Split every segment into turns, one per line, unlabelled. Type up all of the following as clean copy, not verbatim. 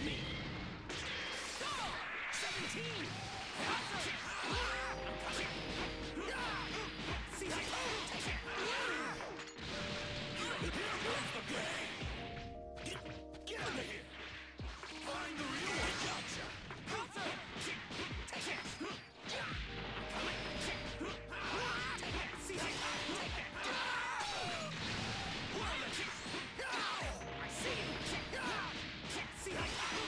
me. Go! 17! I'm coming! See how here comes the pain! Get out of here! Find the real one! Gotcha! See how I see you! See how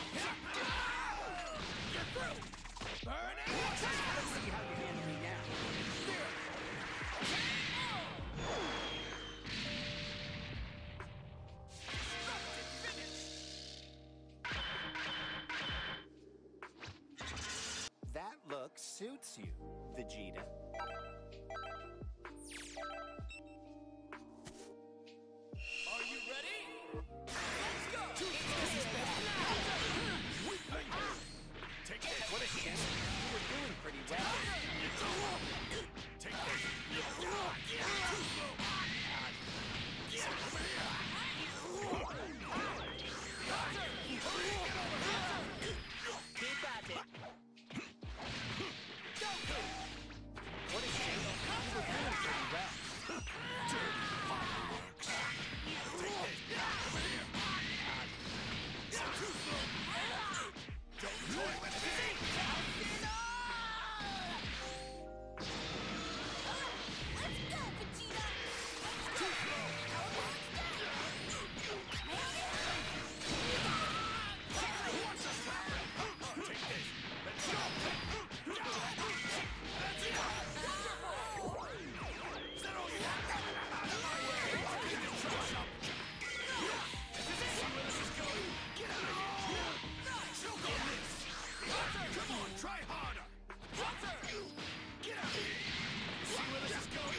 you're through! Burn it! Let's see how you handle me now.
That look suits you, Vegeta.
Are you ready? Let's go! Take this!
What a shame. You were doing pretty well.
Take this! Too slow!
Keep at it. What a shame. You were doing pretty well.
Dirty fireworks! Take this! Too slow! Don't toy with me!
Let's go, Vegeta!
Too slow! What's this happening? Take this! Let's go! That's it! Is that all you have? Out of my way! Get this truck shop! See where this is going? Get out of here! Choke on this! Come on, try harder! Get out of here! See where this is going?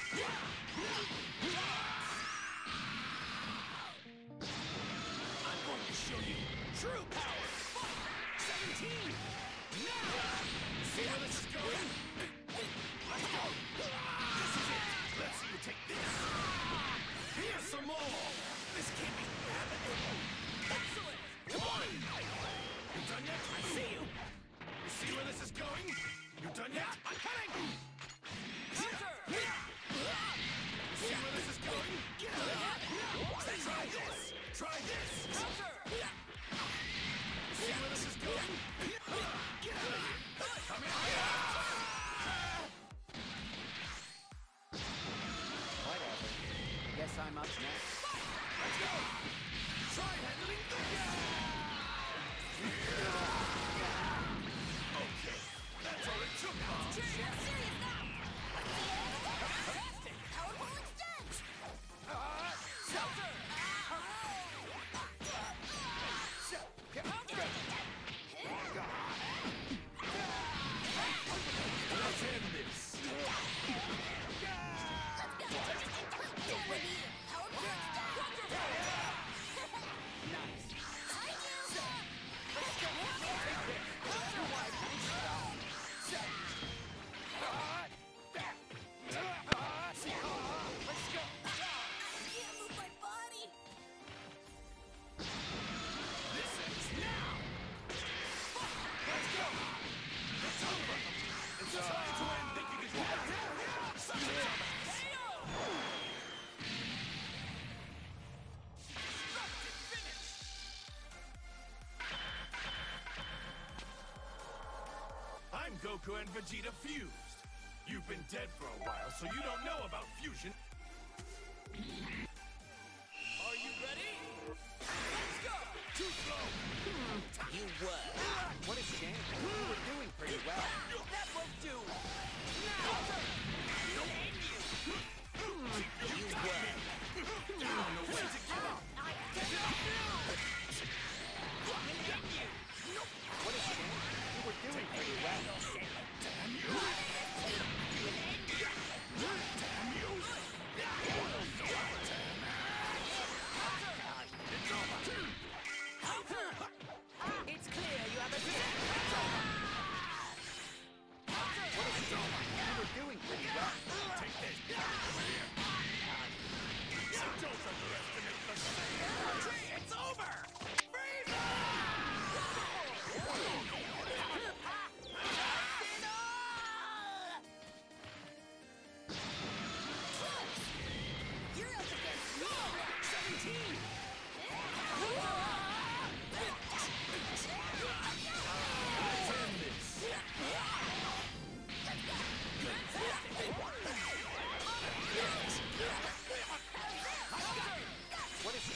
I'm going to show you true power! 17! Now! See where this is going? Let's go! This is it! Let's see you take this! Here's some more! This can't be happening! Excellent! Come on! You done yet? I see you! You see where this is going? You done yet? I'm coming! Counter! You see where this is going? Get out of here! Try this! Try this! Counter! You see where this is going? Get out of here! Come here!
Whatever. Guess I'm up next.
Let's go! Try handling this! Okay, that's all it took, huh?
Serious now! Fantastic! Powerful extend!
Shelter! Let's end this!
Nice.
Let's go!
Can't move my body!
This ends now! Let's go! It's over! It's time to end thinking it's such a dumbass! Destructive finish! I'm Goku and Vegeta fused. You've been dead for a while, so you don't know about fusion. Are you ready? Let's go! Too slow!
You were. What a shame. You were doing pretty well.
That won't do! Now! You were. No way to give up!
What a shame. You were doing pretty well.
Damn you! Damn you! It's over!
It's clear you have a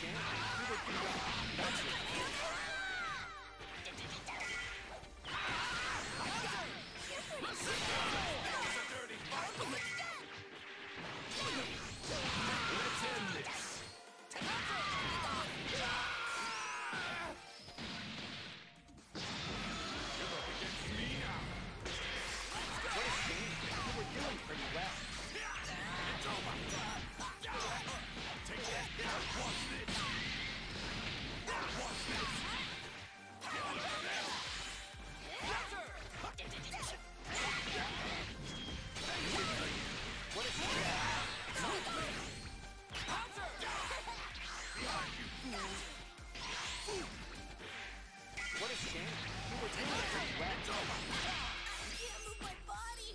champ, you would do that. That's your
Let's end this. You're up against me now.
What a shame. You were doing pretty well.
It's over. Take that. Watch this. Watch this. Get under there.
What a shame.
Behind you, fools.
What a shame. You were doing pretty well.
It's over.
I can't move my body.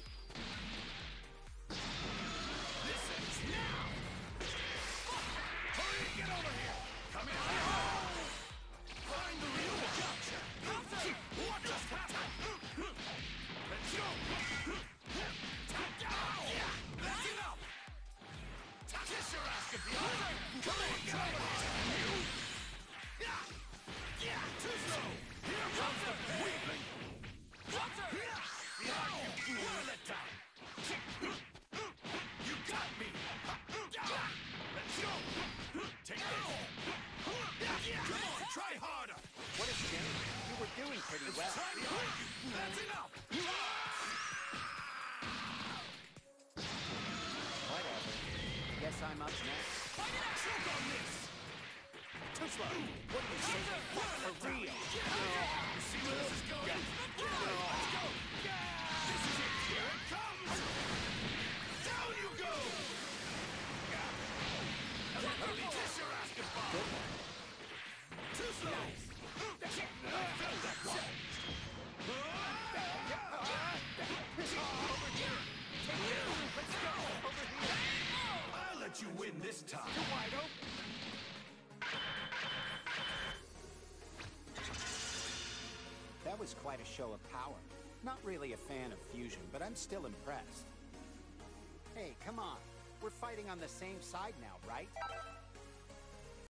This ends now. Hurry and get over here. Come here. Find the real gotcha. What just happened? Let's go. That's enough. Kiss your ass behind you. Come on, come on. Too slow. Here comes the weakling. Behind you, fool. Well let down. You got me. Let's go. Take this. Come on, try harder.
What a shame. You were doing pretty
It's
well.
time behind you. That's enough.
Whatever. Guess I'm up next.
Choke on this.
Too slow. What do you say? For real.
You see where this is going? Let's go. This is it. Here it comes. Down you go. Everybody kiss your ass goodbye.
Good one.
Too slow. I felt that one. Over here.
Let's go. Over here.
I'll let you win this time.
You're wide open. That was quite a show of power. Not really a fan of fusion, but I'm still impressed. Hey, come on. We're fighting on the same side now, right?